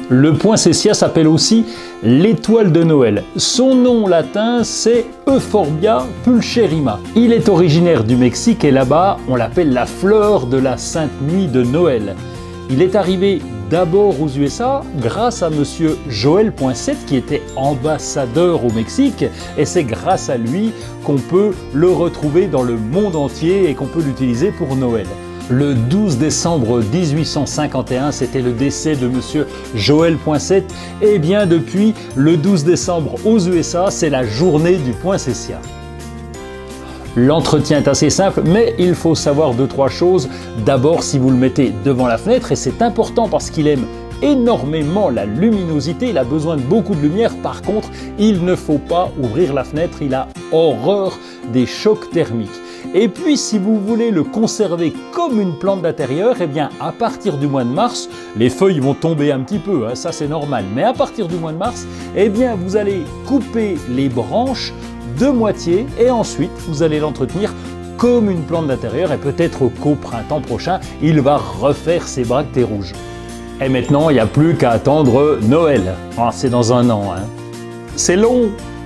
Le poinsettia s'appelle aussi l'étoile de Noël. Son nom latin, c'est Euphorbia pulcherrima. Il est originaire du Mexique et là-bas, on l'appelle la fleur de la Sainte Nuit de Noël. Il est arrivé d'abord aux USA grâce à monsieur Joël Poinsett qui était ambassadeur au Mexique et c'est grâce à lui qu'on peut le retrouver dans le monde entier et qu'on peut l'utiliser pour Noël. Le 12 décembre 1851, c'était le décès de monsieur Joël Poinsett. Et bien depuis le 12 décembre aux USA, c'est la journée du poinsettia. L'entretien est assez simple, mais il faut savoir 2-3 choses. D'abord, si vous le mettez devant la fenêtre, et c'est important parce qu'il aime énormément la luminosité, il a besoin de beaucoup de lumière. Par contre, il ne faut pas ouvrir la fenêtre, il a horreur des chocs thermiques. Et puis, si vous voulez le conserver comme une plante d'intérieur, eh bien, à partir du mois de mars, les feuilles vont tomber un petit peu, hein, ça c'est normal. Mais à partir du mois de mars, eh bien, vous allez couper les branches de moitié et ensuite, vous allez l'entretenir comme une plante d'intérieur et peut-être qu'au printemps prochain, il va refaire ses bractées rouges. Et maintenant, il n'y a plus qu'à attendre Noël. Ah, c'est dans un an, hein. C'est long!